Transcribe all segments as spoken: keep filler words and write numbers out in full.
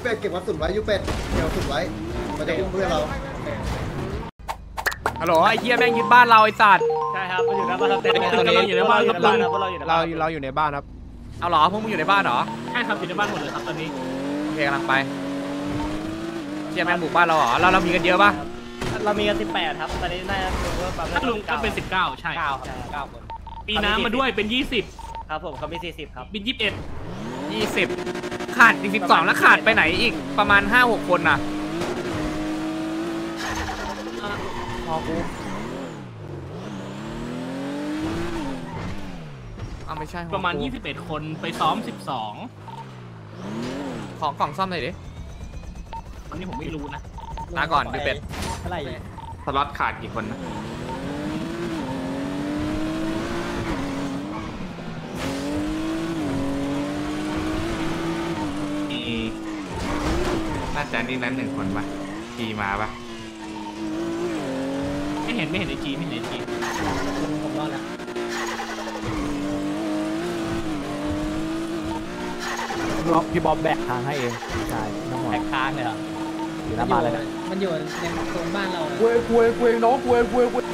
เป็ดเก็บกระสุนไว้ยูเป็ดเก็บกระสุนไว้มันจะอุ้มเพื่อนเราฮัลโหลไอ้เหี้ยแม่งยึดบ้านเราไอ้สัตว์ใช่ครับมันอยู่ในบ้านเต็มเลยเราอยู่ในบ้านครับเราอยู่ในบ้านเราอยู่ในบ้านครับเอาเหรอพวกมึงอยู่ในบ้านเหรอใช่ครับอยู่ในบ้านหมดเลยครับตอนนี้โอเคกำลังไปเชี่ยแม่งบุกบ้านเราเหรอเราเรามีกันเยอะปะเรามีกันสิบแปดครับตอนนี้น่าจะถ้าลุงก็เป็นสิบเก้าใช่เก้าเก้าคนปีน้ำมาด้วยเป็นยี่สิบครับผมเขามีสี่สิบครับเป็นยี่สิบเอ็ดยี่สิบขาดอีกสิบสองแล้วขาดไปไหนอีกประมาณห้าหกคนน่ะพอกูเอาไม่ใช่ประมาณยี่สิบเอ็ดคนไปซ้อมสิบสองของกล่องซ่อมหน่อยดิตอนนี้ผมไม่รู้นะมาก่อนดูเป็ดเท่าไหร่สล็อตขาดกี่คนนะมีน่าจะนี่นั้นหนึ่งคนปะทีมาปะไม่เห็นไม่เห็นไอจีไม่เห็นไอจีผมรอดแล้วพี่บ๊อบแบกทางให้เองใช่น้องหมอแบกทางเลยเหรออยู่หน้าบ้านเลยนะมันอยู่ในโซนบ้านเราคุยคุยคุยน้องคุยคุยคุย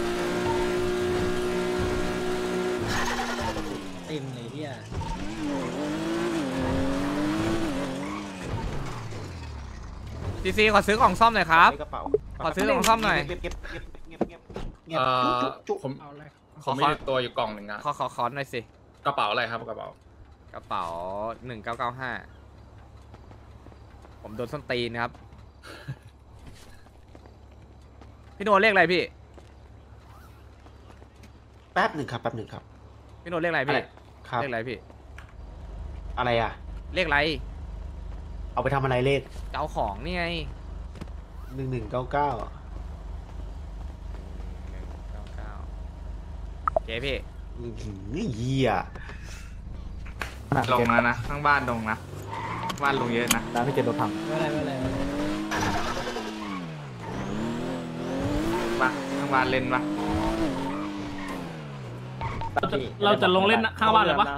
เต็มเลยเฮียซีซีขอซื้อกล่องซ่อมหน่อยครับขอซื้อกล่องซ่อมหน่อยเออผมผมมีตัวอยู่กล่องหนึ่งนะขอขอขอหน่อยสิกระเป๋าอะไรครับกระเป๋ากระเป๋าหนึ่งเก้าเก้าห้าผมโดนส้นตีนครับพี่โนเรียกอะไรพี่แป๊บหนึ่งครับแป๊บหนึ่งครับพี่โนเรียกอะไรพี่เรียกอะไรพี่อะไรอ่ะเรียกอะไรเอาไปทำอะไรเลขเจ้าของนี่ไงหนึ่งหนึ่งเก้าเก้าหนึ่งเก้าเก้าเจ๊พี่นี่เหี้ยลงนะนะข้างบ้านลงนะบ้านลงเยอะนะร้านพี่เจ็บรถพังไม่อะไรไม่อะไรมาข้างบ้านเล่นปะเราจะลงเล่นข้างบ้านเลยปะ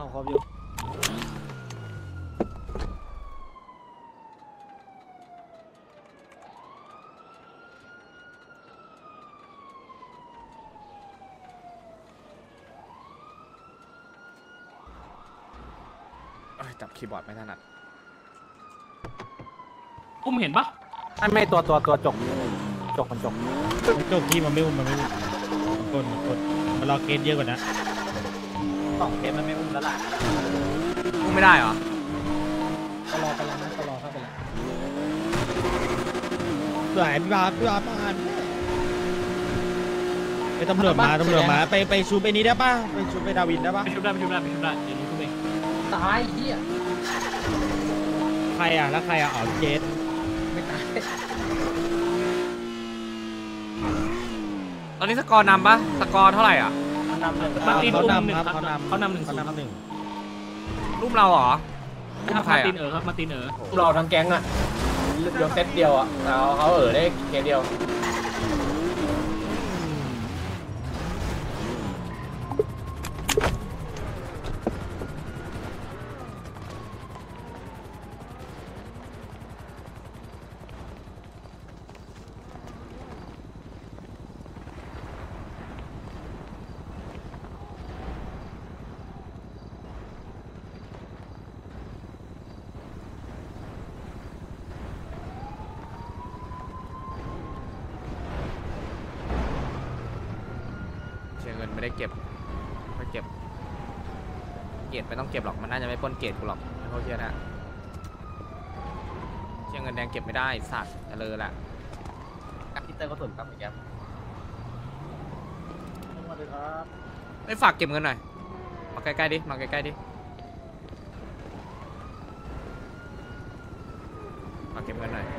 จับคีย์บอร์ดไม่ถนัดอุ้มเห็นปะไม่ไม่ตัวตัวตัวจกจกมันจกจกที่มันไม่อุ้มมันไม่อุ้มกดกดมันรอเกณฑ์เยอะกว่านะสองเกณฑ์มันไม่อุ้มแล้วล่ะอุ้มไม่ได้เหรอก็รอไปแล้วนะก็รอเข้าไปแล้วสวยพี่บาพี่บาบ้านไปตำรวจมาตำรวจมาไปไปชูไปนี้ได้ป่ะไปชูไปดาวินได้ป่ะไปชูได้ไปชูได้ไปชูได้เดี๋ยวนี้ชูไปตายเฮียใครอ่ะแล้วใครอ่ะอ๋อเจสไม่ตายตอนนี้สกอร์นำปะสกอร์เท่าไหร่อ่ะมาตีนเขานำครับเขานำเขานำหนึ่งเขานำหนึ่งรูปเราเหรอมาตีนเออครับมาตีนเออเราทั้งแก๊งอ่ะเดียวเซตเดียวอ่ะเราเขาเออได้แค่เดียวเงินไม่ได้เก็บไม่เก็บเกรดไม่ต้องเก็บหรอกมันน่าจะไม่ปล้นเกรดกูหรอกไม่โทษเชี่ยนะเชี่ยเงินแดงเก็บไม่ได้สัตว์จะเลยแหละพี่เต้ก็ตุ่นครับแกสวัสดีครับไม่ฝากเก็บเงินหน่อยมาใกล้ๆดิมาใกล้ๆดิมาเก็บเงินหน่อย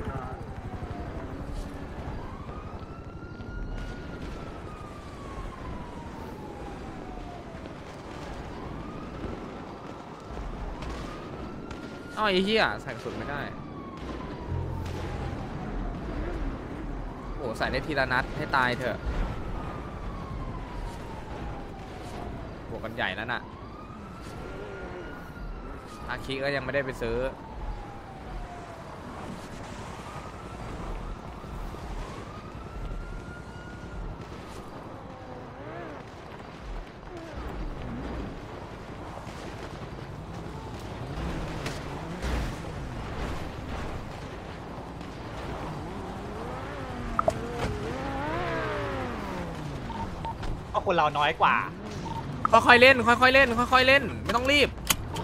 อ้าวไอ้เหี้ยใส่กระสุนไม่ได้โอ้ใส่ได้ทีละนัดให้ตายเถอะบวกกันใหญ่แล้วน่ะอาคิก็ยังไม่ได้ไปซื้อราะคนเราน้อยกว่าค่อยๆเล่นค่อยๆเล่นค่อยๆเล่นไม่ต้องรีบ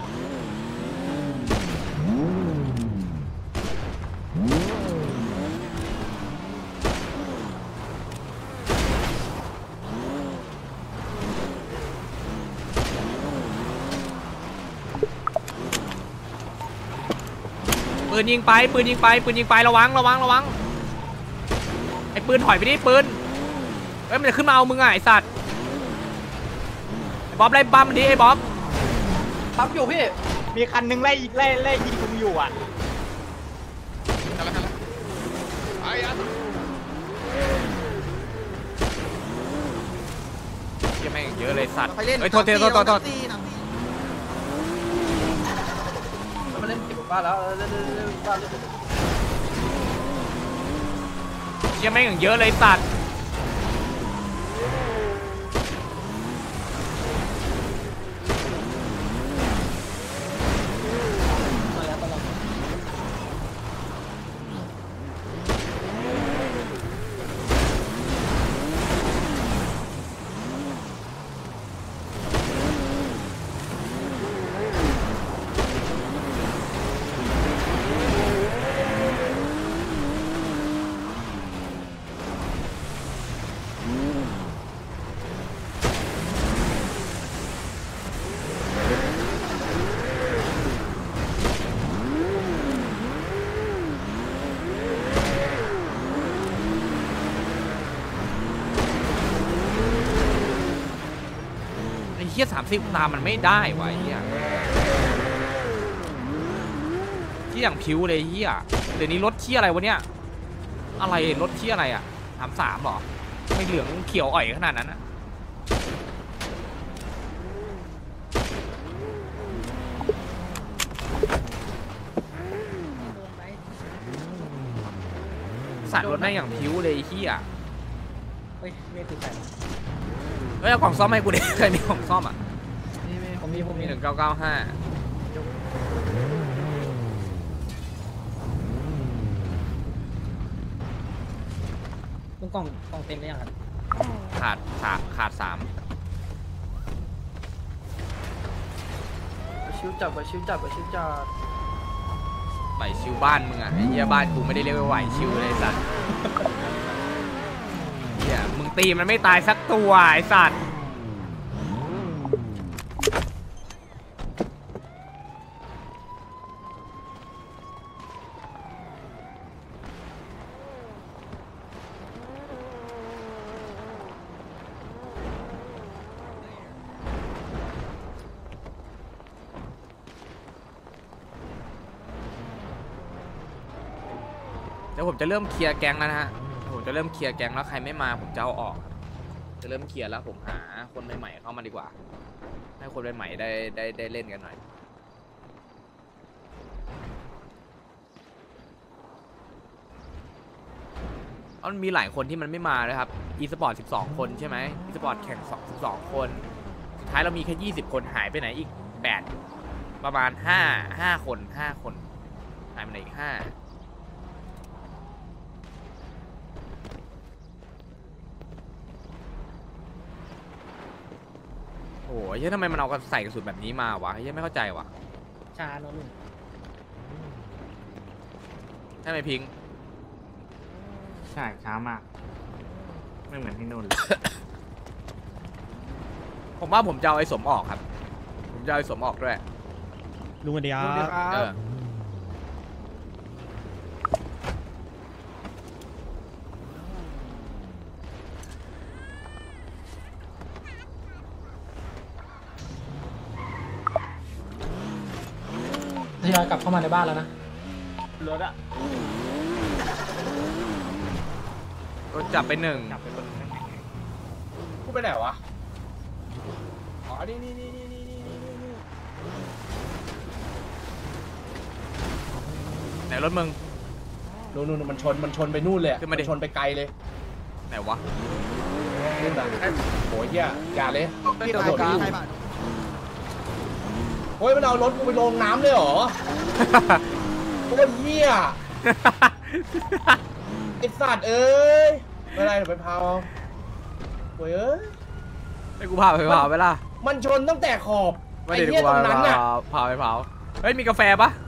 ปืนยิงไปปืนยิงไปปืนยิงไประวังระวังระวังไอ้ปืนถอยไปดิปืนเอ้ยมันจะขึ้นมาเอามึงอ่ะไอ้สัตว์ไอ้บ๊อบไล่บัมดิไอ้บ๊อบบัมอยู่พี่มีคันนึงไล่ไล่ไล่ยิงผมอยู่อ่ะยังไม่เยอะเลยสัตว์เฮ้ยโทษเทโทษโทษโทษมาเล่นเก็บบ้านแล้วเล่นเล่นบ้านเล่นยังไม่เยอะเลยสัตว์เฮียสามสิบตามมันไม่ได้วะเฮียที่อย่างผิวเลยเฮียเดี๋ยวนี้รถเที่ยอะไรวะเนี่ยอะไรรถเที่ยอะไรอ่ะสามสามหรอไม่เหลืองเขียวอ่อยขนาดนั้นอ่ะสัตว์รถได้อย่างผิวเลยเฮียเฮ้ยไม่ติดแต่เฮ้ยเอากล่องซ่อมให้กูดิใครมีกล่องซ่อมอ่ะนี่ไม่ผมมีผมมีหนึ่งเก้าเก้าห้าลุงกล่องกล่องเต็มได้ยังครับขาดสามขาดสามชิวจับไปชิวจับไปชิวจับไหวชิวบ้านมึงอ่ะไอ้เหี้ยบ้านกูไม่ได้เรียกว่าไหวชิวเลยสัตว์เหี้ยมึงตีมันไม่ตายสักตัวไอ้สัตว์เดี๋ยวผมจะเริ่มเคลียร์แก๊งแล้วนะฮะผมจะเริ่มเคลียร์แก๊งแล้วใครไม่มาผมจะเอาออกจะเริ่มเคลียร์แล้วผมหาคนใหม่ๆเข้ามาดีกว่าให้คนใหม่ๆได้ได้ได้เล่นกันหน่อยมันมีหลายคนที่มันไม่มาเลยครับ e สปอร์ตสิบสองคนใช่ไหม e สปอร์ตแข่งสิบสองคนสุดท้ายเรามีแค่ยี่สิบคนหายไปไหนอีกแปดประมาณห้า ห้าคนห้าคนหายไปไหนอีกห้าโอ้ยทำไมมันเอาใส่กระสุนแบบนี้มาวะยังไม่เข้าใจวะชาโน่นใช่ไหมพิงใช่ช้ามากไม่เหมือนที่นู่นเลยผมว่าผมจะเอาไอ้สมออกครับผมจะเอาไอ้สมออกด้วยลุงเดียวทยอยกลับเข้ามาในบ้านแล้วนะรถอะก็จับไปหนึ่งกูไปไหนวะอ๋อนี่นี่นี่นี่นี่นี่นี่ไหนรถมึงนู่นนู่นมันชนมันชนไปนู่นเลยมันชนไปไกลเลยไหนวะนู่นน่ะโอ้ยเหี้ยอย่าเลยพี่ตำรวจอยู่โอ้ยมันเอารถกูไปลงน้ำเลยเหรอโอ้ยเหี้ยไอ้สัตว์เอ้ยไม่ไรเดี๋ยวไปพาวโอ้ยเอ้ยให้กูพาไปเผาไปล่ะมันชนตั้งแต่ขอบไม่ไอ้ได้เหี้ยกูตรงพานั้นน่ะเผาไปเผาเฮ้ยมีกาแฟปะ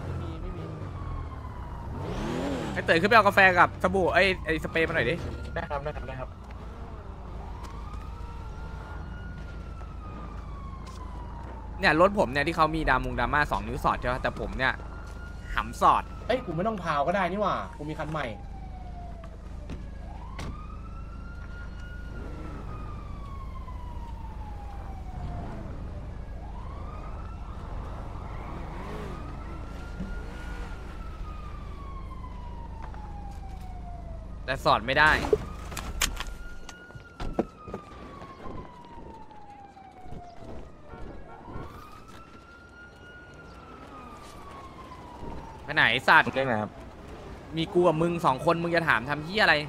ไอ้เต๋อขึ้นไปเอากาแฟกับสบู่ไอ้ไอ้สเปรย์มาหน่อยดิได้ครับได้ครับได้ครับเนี่ยรถผมเนี่ยที่เขามีดามุงดราม่าสองนิ้วสอดใช่ไหมแต่ผมเนี่ยหำสอดเอ้ยกูไม่ต้องพาวก็ได้นี่หว่ากูมีคันใหม่แต่สอดไม่ได้ไปไหนสัตว์เรื่องไหนครับมีกูกับมึงสองคนมึงจะถามทำที่อะไร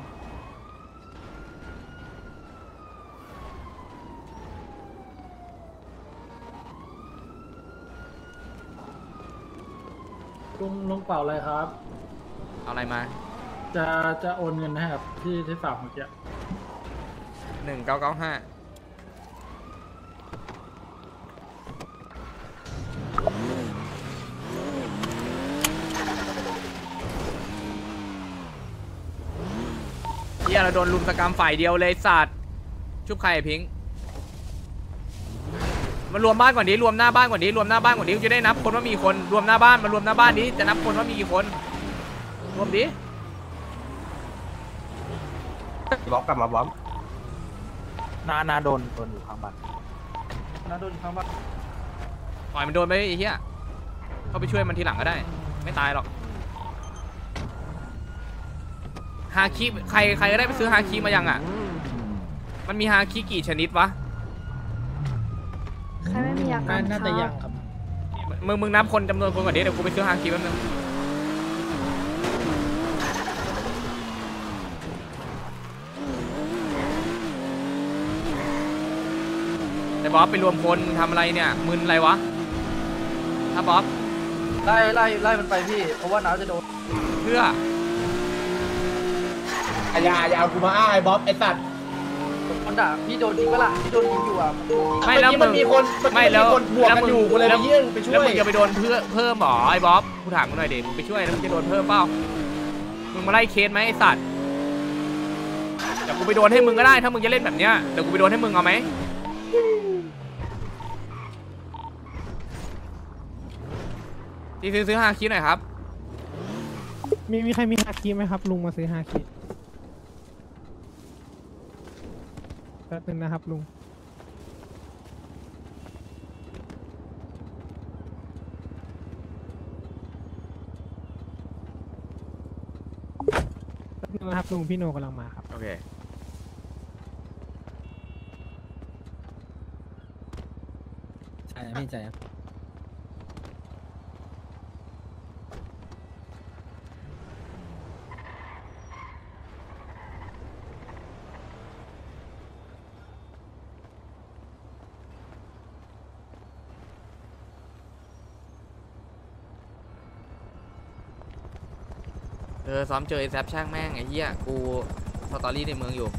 ลุงลุงเป่าอะไรครับเอาอะไรมาจะจะโอนเงินให้ครับที่ที่ฝากเมื่อกี้หนึ่งเก้าเก้าห้าเฮียเราโดนลุมสกรรมฝ่ายเดียวเลยสัตว์ชุบใครไอ้พิงค์มารวมบ้านก่อนดิรวมหน้าบ้านก่อนดิรวมหน้าบ้านก่อนดิจะได้นับคนว่ามีคนรวมหน้าบ้านมารวมหน้าบ้านดิจะนับคนว่ามีกี่คนรวมดิบล็อกกลับมาบล็อกนานาโดนโดนอยู่ข้างบ้านนาโดนอยู่ข้างบ้านปล่อยมันโดนไปไอ้เหี้ยเข้าไปช่วยมันทีหลังก็ได้ไม่ตายหรอกฮาคิใครใครก็ได้ไปซื้อฮาคิมายังอ่ะมันมีฮาคิกี่ชนิดวะใครไม่มียากันน่าจะยังครับมึงมึงนับคนจำนวนคนก่อนดิเดี๋ยวกูไปซื้อฮาคิแป๊บนึงแต่บ๊อบไปรวมคนทำอะไรเนี่ยมึนอะไรวะถ้าบ๊อบไล่ไล่ไล่มันไปพี่เพราะว่าน้าจะโดนเพื่ออย่าอย่าเอากูมาอ้างไอ้บ๊อบไอ้สัตว์มันด่าพี่โดนยิงปะล่ะพี่โดนยิงอยู่อ่ะไม่แล้วเอมึกี้งมันมีคนเมื่อกี้ไม่แล้วมีคนบวกกันอยู่กูเลยไปยื่นไปช่วยแล้วมึงจะไปโดนเพื่อเพิ่มหรอไอ้บ๊อบกูถามมึงหน่อยดิมึงไปช่วยแล้วมึงจะโดนเพิ่มเปล่ามึงมาไล่เคสไหมไอ้สัตว์เดี๋ยวกูไปโดนให้มึงก็ได้ถ้ามึงจะเล่นแบบเนี้ยเดี๋ยวกูไปโดนให้มึงเอาไหมที่ซื้อซื้อฮาคิหน่อยครับมีมีใครมีฮาคิไหมครับ ลุงมาซื้อฮาคิแป๊บนึงนะครับลุงแป๊บนึงนะครับลุงพี่โนกำลังมาครับโอเคใช่ไม่ใจครับเออซ้อมเจอไอ้แซปช่างแม่งไอ้เหี้ยกูสตอรี่ในเมืองอยู่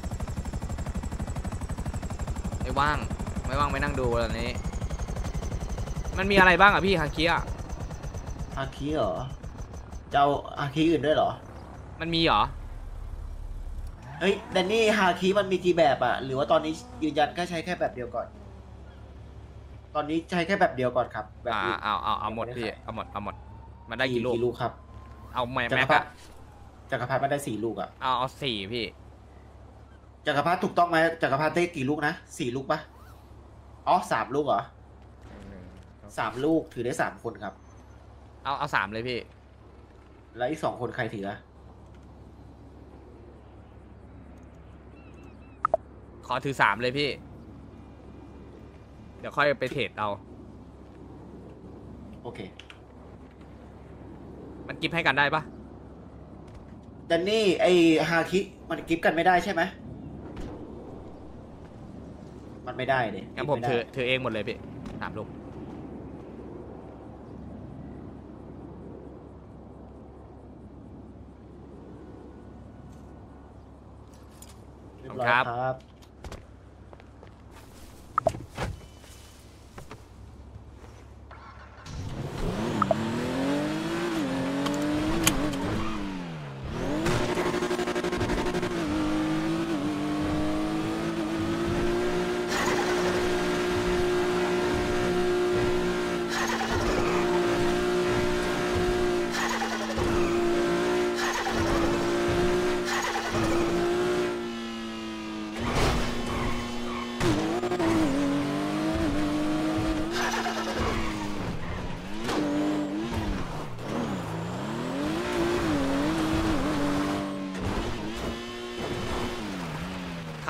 ไม่ว่างไม่ว่างไม่นั่งดูตอนนี้มันมีอะไรบ้างอ่ะพี่ฮาคิอ่ะฮาคิเหรอจะเอาฮาคิอื่นด้วยเหรอมันมีเหรอเฮ้ยแดนนี่ฮาคิมันมีกี่แบบอะหรือว่าตอนนี้ยืนยันแค่ใช้แค่แบบเดียวก่อน ตอนนี้ใช้แค่แบบเดียวก่อนครับแบบอ่าอื่นเอาเอาเอาหมดพี่เอาหมดเอาหมดมันได้กี่ลูกลูกครับเอาแม็จักรกพรรอะดิจักรพรรดิมันได้สี่ลูกอะเอาเอาสี่พี่จักรพรรดิถูกต้องไหมจักรพรรดิได้กี่ลูกนะสี่ลูกปะอ๋อสามลูกเหรอสามลูกถือได้สามคนครับเอาเอาสามเลยพี่แล้วอีกสองคนใครถืออะขอถือสามเลยพี่ เดี๋ยวค่อยไปเทรดเอาโอเคมันกิฟต์ให้กันได้ปะแดนนี่ไอฮาคิมันกิฟต์กันไม่ได้ใช่ไหมมันไม่ได้เด็งั้นผมถือถือเองหมดเลยพี่สามลูกเรียบร้อยครับ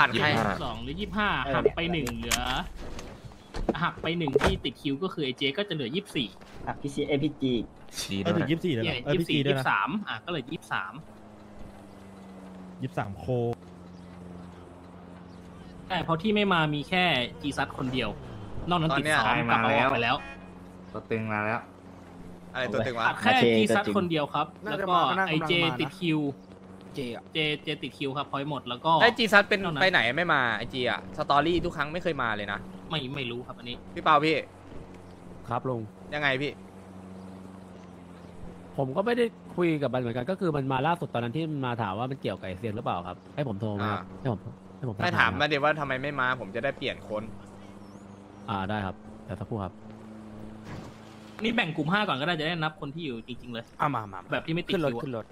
ขาดใครสองหรือยี่สิบห้าหักไปหนึ่งเหลือหักไปหนึ่งที่ติดคิวก็คือไอเจก็จะเหลือยี่สิบสี่อ่ะพี่ซีเอพีจีชี้ก็ด้วถึยงยี่สิบสี่เลยเหรเนี่ยอเออยี่สิบพี่สี่จีด้วยี่ยสินะบสามอ่ะก็เลยยี่สิบสามยี่สิบสามโคใช่เพราะที่ไม่มามีแค่จีซัดคนเดียว นอกนั้นติดซ้อมกลับมาออกไปแล้วตัวตึงมาแล้วอะไรตัวตึงวะตัดแค่จีซัดคนเดียวครับ แล้วก็ไอเจติดคิวเจอะเจเจติดคิวครับพอยหมดแล้วก็ไอจีซัสเป็นเท่านั้นไปไหนไม่มาไอจีอะสตอรี่ทุกครั้งไม่เคยมาเลยนะไม่ไม่รู้ครับอันนี้พี่เปาพี่ครับลุงยังไงพี่ผมก็ไม่ได้คุยกับมันเหมือนกันก็คือมันมาล่าสุดตอนนั้นที่มันมาถามว่ามันเกี่ยวกับไอเซียนหรือเปล่าครับให้ผมโทรมาครับให้ผมให้ผมไม่ถามคมารับเดี๋ยวว่าทำไมไม่มาผมจะได้เปลี่ยนคนอ่าได้ครับเดี๋ยวสักครู่ครับนี่แบ่งกลุ่มห้าก่อนก็ได้จะได้นับคนที่อยู่จริงๆเลยอ่ะมามาแบบที่ไม่ติดขึ้นรถคิวขึ้นรถ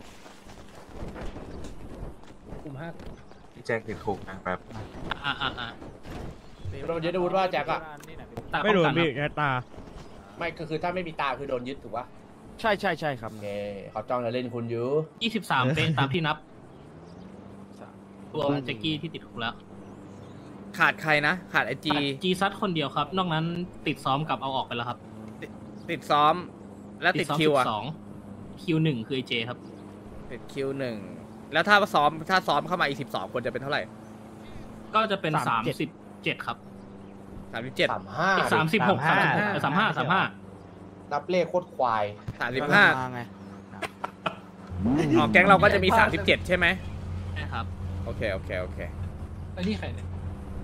กลุ่มห้าแจ็คติดคุกนะแบบอ่าอ่าอ่าโดนยึดอาวุธว่าแจ็คอะตาไม่โดนป้องกันพี่ครับแค่ตาไม่ก็คือถ้าไม่มีตาคือโดนยึดถูกปะใช่ใช่ใช่ครับโอเคเขาจ้องจะเล่นคุณอยู่ยี่สิบสามเป็นตามที่นับรวมแจ็กกี้ที่ติดคุกแล้วขาดใครนะ ขาดไอจีจีซัดคนเดียวครับ นอกนั้นติดซ้อมกับเอาออกไปแล้วครับติดซ้อม แล้วติดซ้อมคิวอะสิบสองคิวหนึ่งคือไอเจครับติดคิวหนึ่งแล้วถ้าซ้อมถ้าซ้อมเข้ามาอีกสิบสองคนจะเป็นเท่าไหร่ก็จะเป็นสาสาม มสิบเจ็ดครับสามสิบเจ็ดสามห้าอีกสามสิบหกสามสามห้าสามห้านับเลขโคตรควายสามสิบห้าไงอ๋อแก๊งเราก็จะมีสามสิบเจ็ดใช่ไหมนะครับโอเคโอเคโอเคไอ้นี่ใครเนี่ย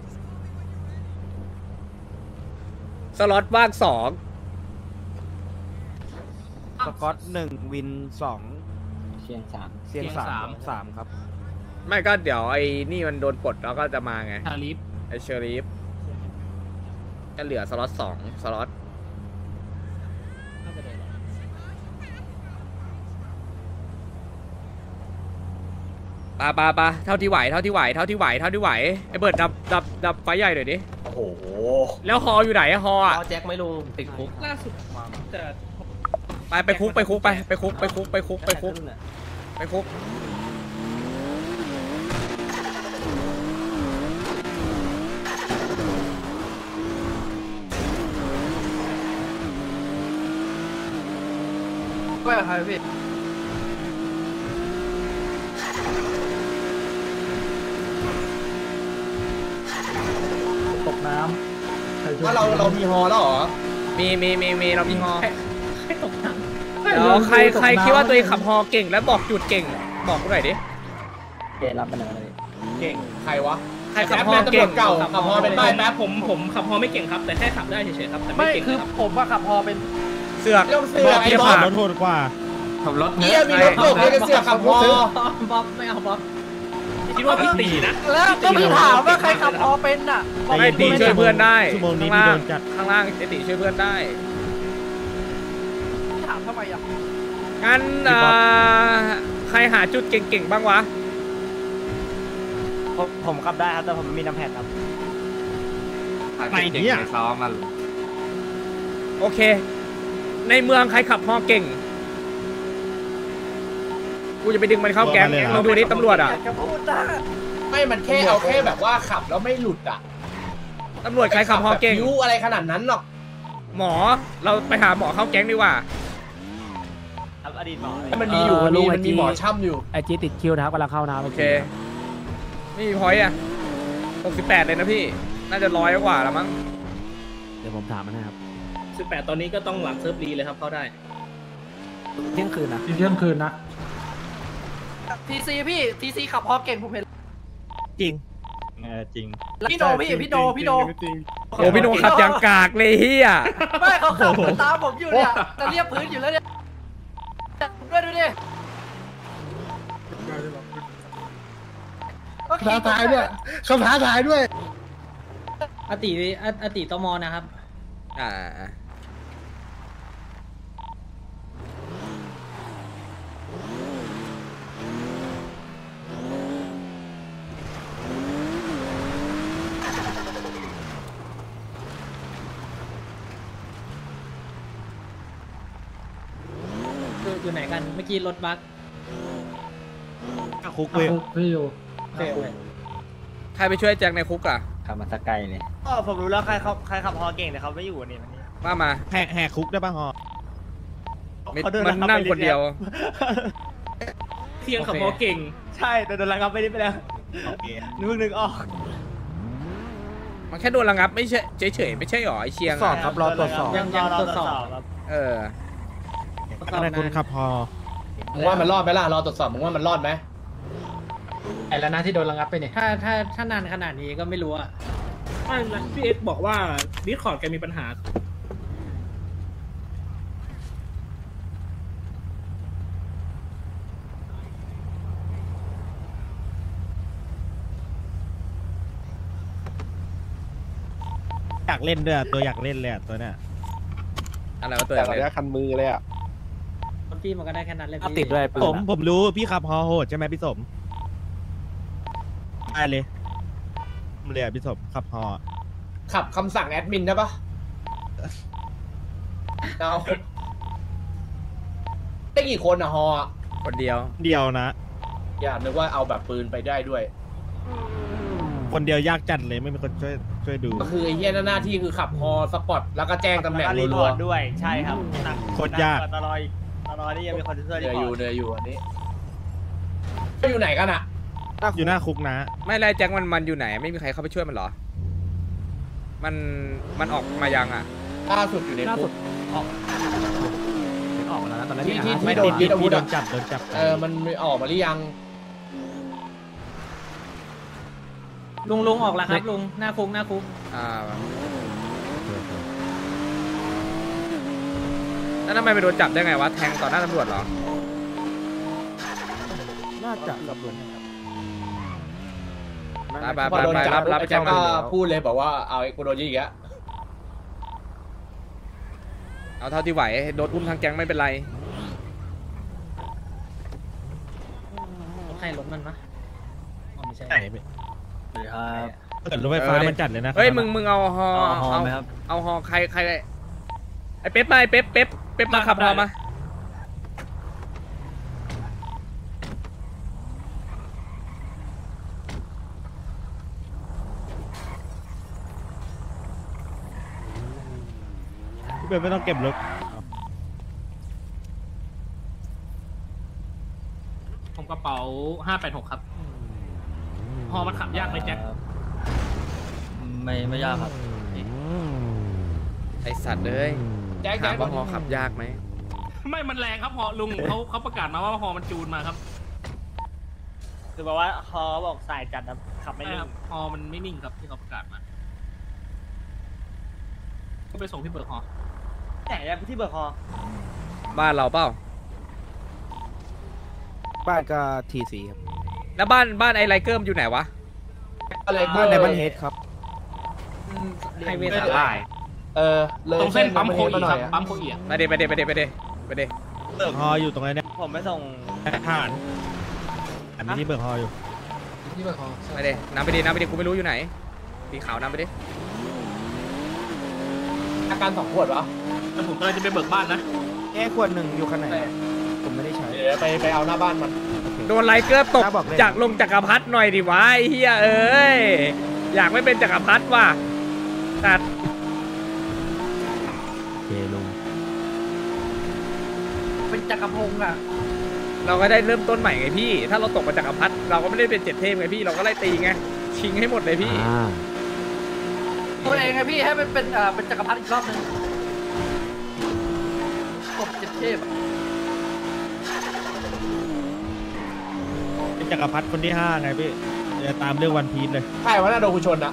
สล็อตว่างสองสกอตหนึ่งวินสองเชียงสามเซียนสามสามครับไม่ก็เดี๋ยวไอ้นี่มันโดนปลดแล้วก็จะมาไงชาลิฟไอเชอรีฟก็เหลือสล็อตสองสล็อตปาปาปาเท่าที่ไหวเท่าที่ไหวเท่าที่ไหวเท่าที่ไหวไอเบิร์ดดับดับดับไฟใหญ่หน่อยดิโอ้โหแล้วฮออยู่ไหนอะฮออะแจ็คไม่ลงติดคุกล่าสุดจะไปไปคุกไปคุกไปไปคุกไปคุกไปคุกไปคุกไปคุกไปกับใครพี่ตกน้ำใครช่วยว่าเราเรามีฮอแล้วเหรอมีมีมีมีเรามีฮอให้ตกน้ำเดี๋ยวใครใครคิดว่าตัวเองขับฮอเก่งและบอกจุดเก่งบอกกูหน่อยดิเจรับไปเลยเก่งใครวะใครขับฮอเก่งเก่าขับฮอเป็นไม่ป้ายแป๊แป๊บบ ผมผมขับฮอไม่เก่งครับ แต่แค่ขับได้เฉยๆครับแต่ไม่ไม่เก่งคือครับผมว่าขับพอเป็นเสือกไม่ต้องเสือกไอ้เหี้ยบอผ่าสนรถโทษกว่าขับรถเฮียมีรถหลบเลยกันเสือกขับฮอบ๊อบไม่เอาบ๊อบคิดว่าพี่ตีนะแล้วก็ไม่ถามว่าใครขับพอเป็นอ่ะไอติช่วยเพื่อนได้ชั่วโมงนี้ข้างพี่ล่าโดงนจัดข้างล่างไอติช่วยเพื่อนได้ถามทำไมอ่ะงั้นอ่าใครหาจุดเก่งๆบ้างวะผมผมขับได้ครับแต่ผมไม่มีน้ำแผ่นครับไปเนี่ยซ้อมมาโอเค ในเมืองใครขับฮอเก่งกูจะไปดึงมันเข้าแก๊งลองดูดิตำรวจอ่ะจะพูดนะไม่มันแค่เอาแค่แบบว่าขับแล้วไม่หลุดอ่ะตำรวจใครขับฮอเก่งแบบยิ้วอะไรขนาดนั้นหรอกหมอเราไปหาหมอเข้าแก๊งดีกว่าครับอดีตหมอเลยมันมีอยู่เออมันลุมีงมันมีไอจีหมอช่ำอยู่ไอจีติดคิวนะครับกำลังเข้านะครับโอเคนี่มีพอยต์อ่ะหกสิบแปดเลยนะพี่น่าจะร้อยกว่าแล้วมั้งเดี๋ยวผมถามมันให้ครับสิบแปดตอนนี้ก็ต้องหลังเซิร์ฟรีเลยครับเข้าได้เที่ยงคืนนะที่เที่ยงคืนนะทีซีพี่ทีซีขับพอเก่งผมเห็นจริงเออจริงพี่โดพี่พี่โดพี่โดจริงโอ้พี่โนขับอย่างกากเลยเฮียไม่เขาขับตามผมอยู่เนี่ยจะเรียบพื้นอยู่แล้วเนี่ยด้วยดูดิท้าทายด้วยเขาท้าทายด้วยอติอติตมนะครับอ่าอยู่ไหนกันเมื่อกี้รถบัสคุกคุเว้ยกพี่อยู่ทรไปช่วยแจ็คในคุกอ่ะขับมาสกายเลยอ๋อผมรู้แล้วใครเขาใครขับฮอเก่งแต่เขาไม่อยู่นี่วันนี้ว่ามาแหกแหกคุกได้ป่ะฮอไม่มันนั่งคนเดียวเทียงขับฮอเก่งใช่แต่โดนระงับไปนิดไปแล้วโอเคนึกนึกออกมันแค่โดนระงับไม่ใช่เฉยๆไม่ใช่หรอไอเชียงสอบครับรอตรวจสอบยังยังตรวจสอบครับเอออะไรคุณขับฮอมึงว่ามันรอดไหมล่ะรอตรวจสอบมึงว่ามันรอดไหมไอ้แล้วนะที่โดนระงับไปเนี่ยถ้าถ้าถ้านานขนาดนี้ก็ไม่รู้อะไม่พี่เอ็กบอกว่าดิสคอร์ดแกมีปัญหาอยากเล่นด้วยอะตัวอยากเล่นเลยอะตัวเนี้ยอะไรวะตัวแต่อะไรระยะคันมือเลยอ่ะพี่มันก็ได้แค่นั้นเลยพี่ติดด้วยผมผมรู้พี่ขับฮอโหดใช่ไหมพี่สมได้เลยผมเลยอะพี่สมขับฮอขับคำสั่งแอดมินได้ปะเอาได้กี่คนอะฮออะคนเดียวเดียวนะอย่านึกว่าเอาแบบปืนไปได้ด้วยคนเดียวยากจัดเลยไม่มีคนช่วยช่วยดูก็คือไอ้เหี้ยหน้าที่คือขับฮอสปอตแล้วก็แจ้งตำแหน่งรีพรัอวร์ตด้วยใช่ครับหนักโคตรยากตลอดตลอดนี่ยังมีคนช่วยๆรีเดือพออยู่ร์ตเดืออยู่อันนี้ก็อยู่ไหนกันอะอยู่หน้าคุกนะไม่ไรแจ็คมันมันอยู่ไหนไม่มีใครเข้าไปช่วยมันเหรอ มันมันออกมายังอ่ะล่าสุดอยู่ในคุกออกมาแล้วนะตอนแรกที่ที่ไม่ที่โดนยึดอาวุธโดอะนจับโดนจับเออมันออกมาหรือยังลุงลุงออกแล้วครับลุงหน้าคุกหน้าคุกอ่าแล้วทำไมไปโดนจับได้ไงวะแทงต่อหน้าตำรวจเหรอน่าจะกับหลวงไปไปพอไปโดนไปจัรับบรับไอ้แจ็แจ็คคมาก็พูดเลยบอกว่าเอาไอ้กูโดนยิงอีกแล้วเอาเท่าที่ไหวโดนอุ้มทางแก๊งไม่เป็นไรใครรถมันปะอ๋อไม่ใช่ไหนไปเกิดรถไฟฟ้ามันจัดเลยนะเฮ้ยมึงมึงเอาฮอเอาฮอเอาไหมครับเอาฮอใครใครไอเป๊ปมาไอเป๊ปเป๊ปเป๊ปมาขับฮอมาพี่เบลไม่ต้องเก็บรถผมกระเป๋าห้าแปดหกครับฮอมันขับยากไหมแจ็คไม่ไม่ยากครับไอสัตว์เลยแจ็คถามแจ็คว่าฮอขับยากไหมไม่มันแรงครับฮอลุงเขาเขาประกาศมาว่าฮอมันจูนมาครับคือบอกว่าฮอบอกสายจัดครับขับไม่ไม่นิ่ครังบฮอมันไม่นิ่งครับที่เขาประกาศมาก็ไปส่งที่เบิร์กฮอไหนอะที่เบิร์กฮอบ้านเราเปล่าบ้านก็ทีสีครับแล้วบ้านบ้านไอไลเกอร์มนอยู่ไหนวะอะไรบ้านไดมอนเฮดครับไฮเวย์สาลายเออเลยตรงเส้นปั๊มโคมาอีหน่คอรัยบอะปั๊มโคอีอะไปเดไปเดไปเดไปเดไปเดเบิกฮออยู่ตรงไหนเนี่ยผมไปส่งผ่านอันนี้ที่เบิกฮออยู่ที่มาขอไปเดน้ำไปเดน้ำไปเดกูไม่รู้อยู่ไหนสีขาวน้ำไปเดอาการสองขวดวะแล้วผมกำลังจะไปเบิกบ้านนะแค่ขวดหนึ่งอยู่ข้างในผมไม่ได้ใช้เดี๋ยวไปไปเอาหน้าบ้านมันโดนไลเกอร์ตกน้าบอกเลยจากลงจักรพรรดิหน่อยดิวะไอ้เฮียเอ้ยอยากไม่เป็นจักรพรรดิว่ะตัดโอเคลุงเป็นจักรพงศ์อะเราก็ได้เริ่มต้นใหม่ไงพี่ ถ้าเราตกมาจักรพรรดิเราก็ไม่ได้เป็นเจ็ดเทพไงพี่เราก็ไล่ตีไงชิงให้หมดเลยพี่อ่าตัวเองไงพี่ให้มันเป็นอ่าเป็นจักรพรรดิอีกรอบนึงกบเจ็ดเทพเป็นจักรพรรดิคนที่ห้าไงพี่จะตามเรื่องวันพีซเลยใช่ว่าน่าโดนกูชนอะ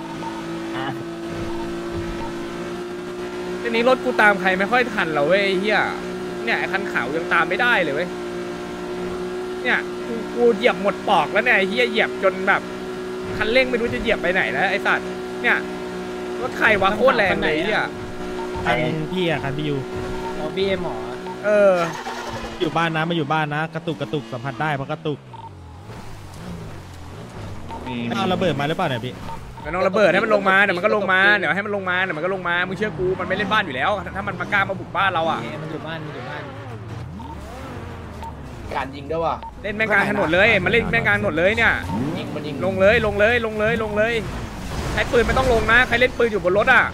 ทีนี้รถกูตามใครไม่ค่อยทันเหรอเว้ยไอ้เฮียเนี่ยไอ้คันขาวยังตามไม่ได้เลยเว้ยเนี่ยกูกูเหยียบหมดปอกแล้วเนี่ยไอ้เฮียเหยียบจนแบบคันเร่งไม่รู้จะเหยียบไปไหนแล้วไอ้สัตว์เนี่ยรถใครวะโคตรแรงเลยไอ้เฮียคันพี่อะคันพี่ยูหมอบีเอ็มหมอเอออยู่บ้านนะมาอยู่บ้านนะ กระตุกกระตุกสัมผัสได้เพราะกระตุกเอาระเบิดมาหรือเปล่าเนี่ยพี่มันต้องระเบิดให้มันลงมาเดี๋ยวมันก็ลงมาเดี๋ยวให้มันลงมาเดี๋ยวมันก็ลงมามึงเชื่อกูมันไม่เล่นบ้านอยู่แล้ว ถ้ามันมากล้ามาบุกบ้านเราอ่ะมันอยู่บ้านมันอยู่บ้านการยิงด้วยว่ะเล่นแม่งกลางถนนเลยมาเล่นแม่งกลางถนนเลยเนี่ยยิงมันยิงลงเลยลงเลยลงเลยลงเลยใช้ปืนไม่ต้องลงนะใครเล่นปืนอยู่บนรถอ่ะ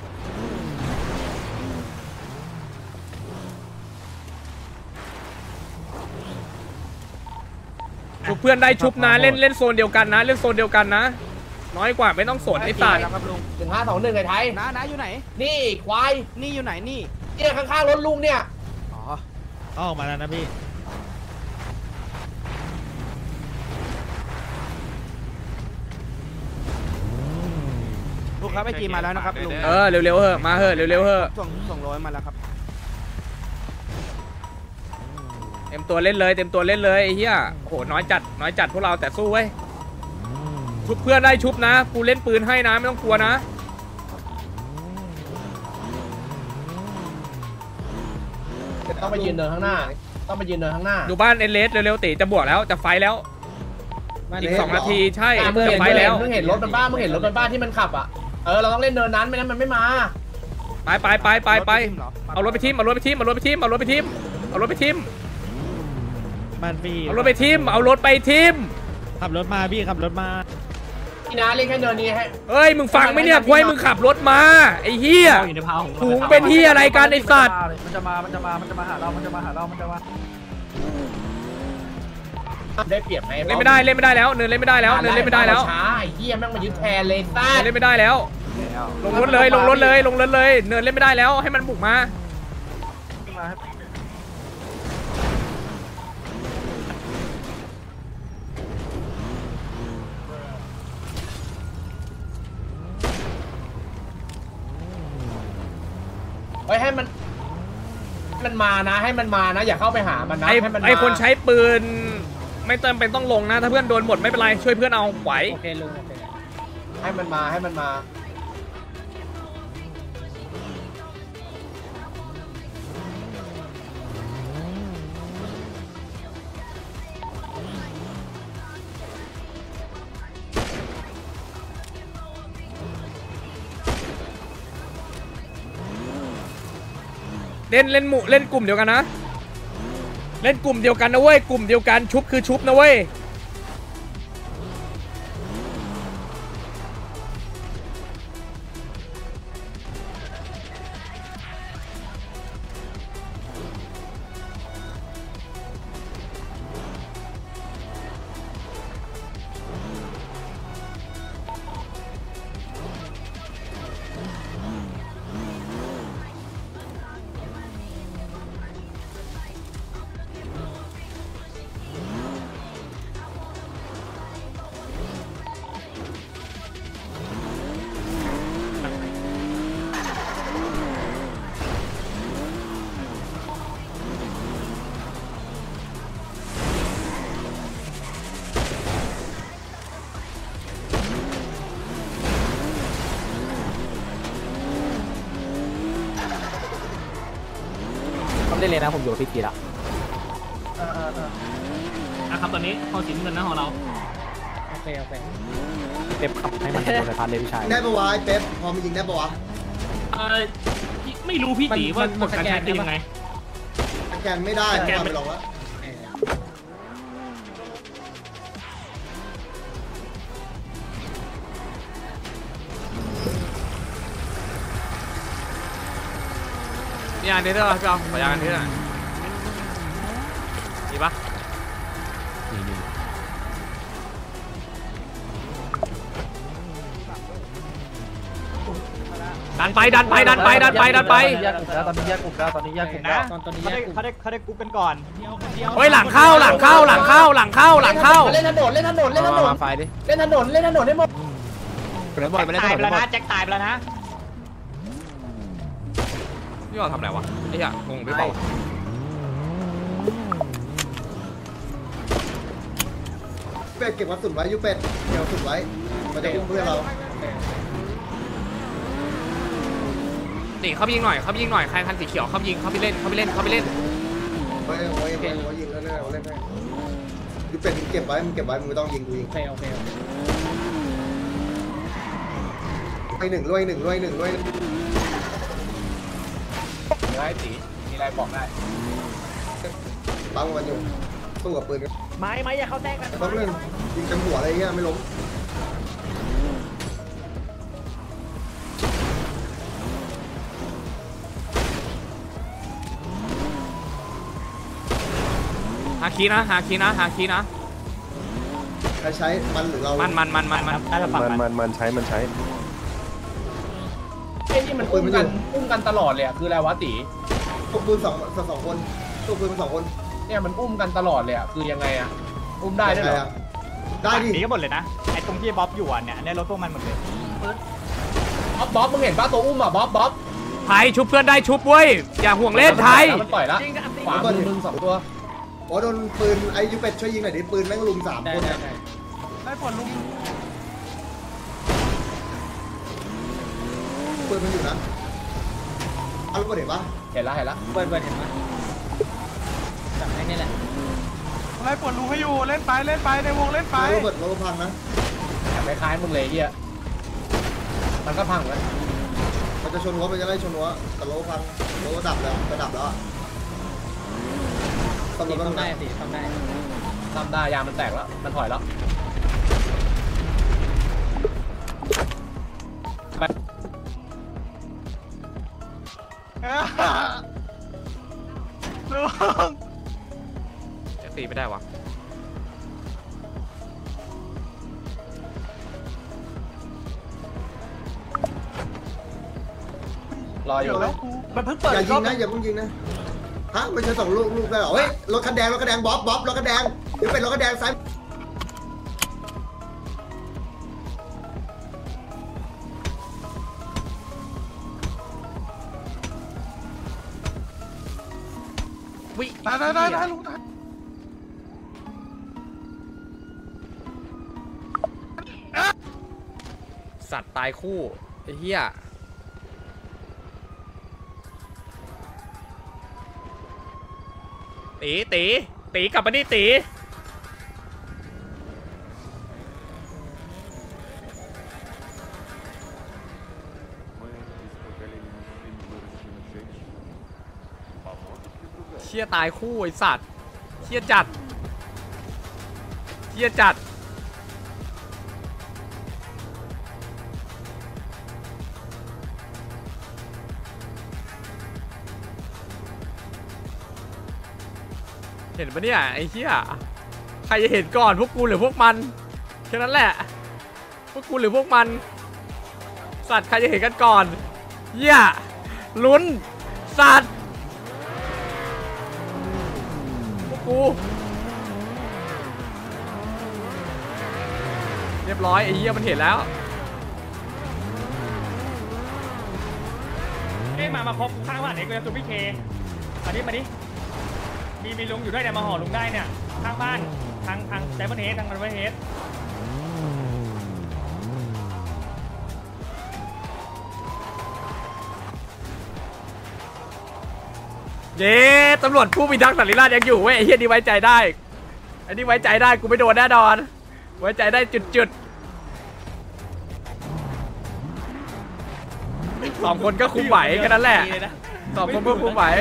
ชุบเพื่อนได้ชุบนะเล่นเล่นโซนเดียวกันนะเล่นโซนเดียวกันนะน้อยกว่าไม่ต้องสนไอ้สัตว์หนึ่งห้าสองหนึ่งไอ้ไทยน้าน้าอยู่ไหนนี่ควายนี่อยู่ไหนนี่เนี่ยข้างๆรถลุงเนี่ยอ๋อออกมาแล้วนะพี่ลูกครับไอจีมาแล้วนะครับลุงเออเร็วๆเหอะมาเหอะเร็วๆเหอะส่งส่งร้อยมาแล้วครับเต็มตัวเล่นเลยเต็มตัวเล่นเลยไอ้เหี้ยโอ้โหน้อยจัดน้อยจัดพวกเราแต่สู้เว้ยชุบเพื่อนได้ชุบนะกูเล่นปืนให้นะไม่ต้องกลัวนะต้องไปยืนเดินข้างหน้า ต้องไปยืนเดินข้างหน้าดูบ้านเอเลสเร็วๆตีจะบวกแล้วจะไฟแล้วอีกสองนาทีใช่มึงจะเห็นไฟแล้วมึงเห็นรถมันบ้ามึงเห็นรถมันบ้าที่มันขับอ่ะ เออเราต้องเล่นเนินนั้นไม่งั้นมันไม่มาไปไปไปไปไปเอารถไปทิมเอารถไปทิมเอารถไปทิมเอารถไปทิมเอารถไปทิมบ้านพี่เอารถไปทิมเอารถไปทิมขับรถมาพี่ขับรถมาพี่นะเล่นแค่เนินนี้ให้เฮ้ยมึงฟังไหมเนี่ยควายมึงขับรถมาไอ้เหี้ยอยู่ในพาวของหูเป็นเหี้ยอะไรกันไอ้สัตว์มันจะมา มันจะมา มันจะมาหาเรา มันจะมาหาเรา มันจะมาได้เปรียบไหมเล่นไม่ได้เล่นไม่ได้แล้วเนินเล่นไม่ได้แล้วเนินเล่นไม่ได้แล้วช้าไอ้เหี้ยแม่งมายึดแทนเลยซ่าเนินเล่นไม่ได้แล้วลงรถเลยลงรถเลยลงรถเลยเนินเล่นไม่ได้แล้วให้มันบุกมาไว้ให้มันมันมานะให้มันมานะอย่าเข้าไปหามันนะไอ้ให้มันมาไอ้คนใช้ปืนไม่จำเป็นต้องลงนะถ้าเพื่อนโดนหมดไม่เป็นไรช่วยเพื่อนเอาไหวโอเคลุงโอเคให้มันมาให้มันมาเล่นเล่นหมู่เล่นกลุ่มเดียวกันนะเล่นกลุ่มเดียวกันนะเว้ยกลุ่มเดียวกันชุบคือชุบนะเว้ยได้เลยนะผมอยู่พี่กีละนะครับตอนนี้พอสินเงินนะของเราโอเคโอเคเต็มขับให้มันโดนสะพานเลยพี่ชายได้ปะวะไอ้เป๊ปพอมันยิงได้ปะวะเอ่อไม่รู้พี่ตีว่ากดการใช้เป็นยังไงสแกนไม่ได้สแกนผมไปลองแล้วยางนี้ได้ป่ะพี่เอาขอยางนี้หน่อยมีปะดันไปดันไปดันไปดันไปดันไปแยกกลุ่มแล้วตอนนี้แยกกลุ่มแล้วตอนนี้แยกกลุ่มแล้วตอนนี้แยกกลุ่มเขาได้เขาได้กลุ่มกันก่อนเฮ้ยหลังเข้าหลังเข้าหลังเข้าหลังเข้าหลังเข้าเล่นถนนเล่นถนนเล่นถนนมาไฟดิเล่นถนนเล่นถนนให้หมดเล่นบอลไปเล่นถนนแล้วนะแจ็คตายไปแล้วนะพี่เอาทำอะไรวะไอ้เหี้ยงงพี่เปล่าเป็ดเก็บกระสุนไว้ยูเป็ดเก็บกระสุนไว้มันจะอุ้มเพื่อนเรานี่เขายิงหน่อยเขายิงหน่อยใครคันสีเขียวเขายิงเขาไปเล่นเขาไปเล่นเขาไปเล่นไว้ไว้ไว้ไว้ยิงแล้วเล่นเล่นให้ยูเป็ดมึงเก็บไว้มึงเก็บไว้มึงไม่ต้องยิงกูยิงโอเคโอเคไปหนึ่งรวยหนึ่งรวยหนึ่งรวยหนึ่งได้ตีมีอะไรบอกได้ตั้งมันอยู่สู้กับปืนไม้ไม้อย่าเข้าแทรกกันต้องเรื่องยิงเต็มหัวอะไรเงี้ยไม่ล้มหาคีนะหาคีนะหาคีนะใช้ใช้มันหรือเรามันมันมันมันมันมันมันมันใช้มันใช้ไอ้นี่มันอุ้มกันอุ้มกันตลอดเลยอะคืออะไรวะตีตัวปืนสองสองคนตัวปืนสองคนเนี่ยมันอุ้มกันตลอดเลยอะคือยังไงอะอุ้มได้ด้วยเหรอได้ดิหนีกันหมดเลยนะไอ้ตรงที่บ๊อบอยู่อ่ะเนี่ยเนี่ยรถพวกมันหมดเลยบ๊อบบ๊อบมึงเห็นป่ะตัวอุ้มอะบ๊อบบ๊อบไทยชุบเพื่อนได้ชุบเว้ยอย่าห่วงเล่นไทยมันปล่อยละขวามือมึงสองตัวโอ้โดนปืนไอ้ยูเป็ดช่วยยิงหน่อยดิปืนแม่งลุมสามคนเนี่ยได้ผลลุงปืนมันอยู่นะเอาลูกเห็นปะเห็นละเห็นละเบิร์นเบิร์นเห็นไหมจับไอ้นี่แหละไล่ปวดลุงให้อยู่เล่นไปเล่นไปในวงเล่นไปโรเบิร์ตโรพังนะแต่ไม่คล้ายมึงเลยเฮียมันก็พังแล้วมันจะชนหัวมันจะไล่ชนหัวแต่โรพังโรก็ดับแล้วจะดับแล้วตำรวจต้องได้สิทำได้ทำได้ยางมันแตกแล้วมันถอยแล้วลุงตีไม่ได้วะรออยู่มันเพิ่งเปิดอย่ายิงนะอย่าเพิ่งยิงนะฮะมันจะส่งลูกลูกได้เหรอเฮ้ยรถคันแดงรถคันแดงบ๊อบบ๊อบรถคันแดงหรือเป็นรถคันแดงซ้ายวิได้ได้ได้ได้ลุงได้สัตว์ตายคู่ไอ้เหี้ยตีตีตีกลับมาดิตีเชี่ยตายคู่ไอ้สัตว์เชี่ยจัดเชี่ยจัดเห็นปะเนี่ยไอ้เหี้ยใครจะเห็นก่อนพวกกูหรือพวกมันแค่นั้นแหละพวกกูหรือพวกมันสัตว์ใครจะเห็นกันก่อนเหี้ยลุ้นสัตว์พวกกูเรียบร้อยไอ้เหี้ยมันเห็นแล้วเอ้มามาครบข้างบ้านเอกเลยตัวพี่เคมาดิมาดิมีมีลุงอยู่ด้วยเนี่ยมาห่อลุงได้เนี่ยข้างบ้านทางทางไดมอนด์เฮดทางไดมอนด์เฮดเย้ตำรวจผู้พิทักษ์สันติราษฎร์ยังอยู่เว้ยไอ้เหี้ยนี่ไว้ใจได้ไอ้นี่ไว้ใจได้กูไม่โดนแน่นอนไว้ใจได้จุดๆสองคนก็คุมไหวแค่นั้นแหละสองคนก็คุมไหว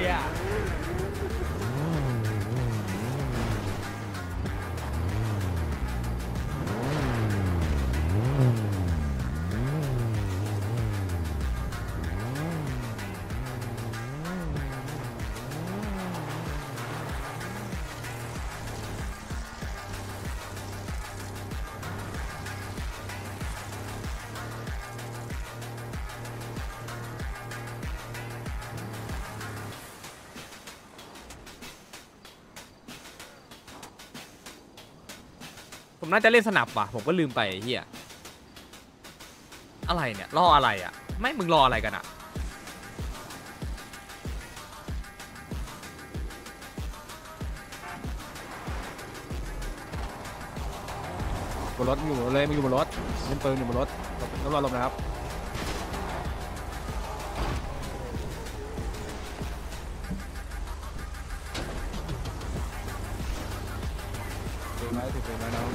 ผมน่าจะเล่นสนับว่ะผมก็ลืมไปเฮียอะไรเนี่ยรออะไรอ่ะไม่มึงรออะไรกันอ่ะบนรถอยู่เลยมันอยู่บนรถเล่นปืนอยู่บนรถแล้วรอลมนะครับปืนไว้ถือปืนไว้น้อง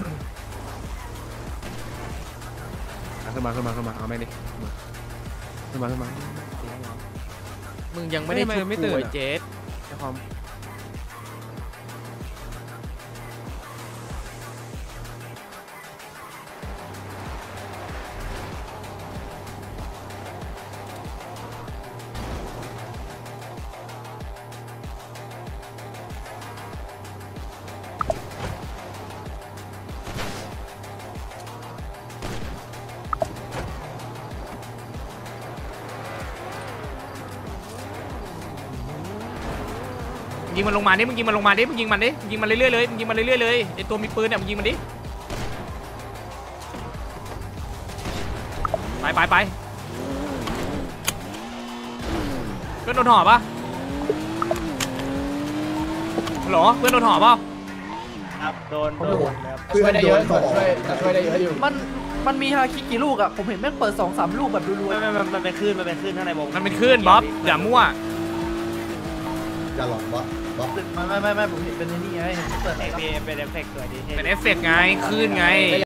ขึ้นมาขึ้นมาขึ้นมาเอาแม่งดิขึ้นมาขึ้นมามึงยังไม่ได้ชุบกูไอ้เจสไอ้ความยิงมันลงมาดิมึงยิงมันลงมาดิมึงยิงมันดิมึงยิงมันเรื่อยๆเลยมึงยิงมันเรื่อยๆเลยไอตัวมีปืนเนี่ยมึงยิงมันดิไปไปไปเพื่อนโดนห่อปะหรอเพื่อนโดนห่อปะครับโดนโดนครับช่วยได้เยอะช่วยช่วยได้เยอะอยู่มันมันมีฮาคิกี่ลูกอ่ะผมเห็นแม่งเปิดสองสามลูกแบบรัวๆมันมันเป็นคลื่นมันเป็นคลื่นข้างในวงมันเป็นคลื่นบ๊อบอย่ามั่วอย่าหลอกบ๊อบบ๊อบไม่ไม่ไม่ไม่ผมเห็นเป็นนี่ไงเปิดเอฟเฟกต์เป็นเอฟเฟกต์สวยดีเป็นเอฟเฟกต์ไงคลื่นไง